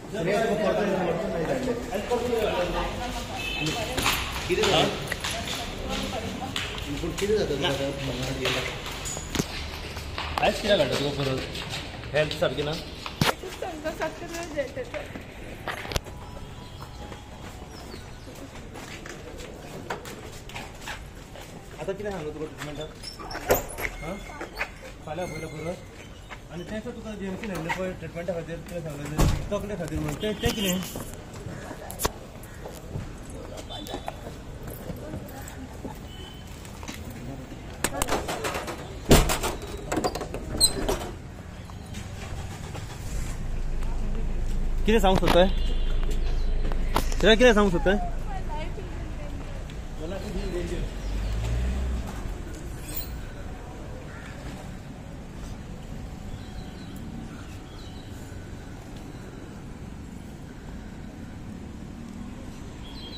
आयज कित्याक हाडटा तुका परत हेल्थ सारकी ना आतां कितें सांगलो तुका ट्रिटमेंटाक हां फाल्यां पयलें परत आनी तें तुका जेएमसीन हाडलें पळय ट्रिटमेंटा खातीर कितें सांगलें तकले खातीर म्हणून तें कितें कितें सांगूंक सोदताय कितें सांगूंक सोदताय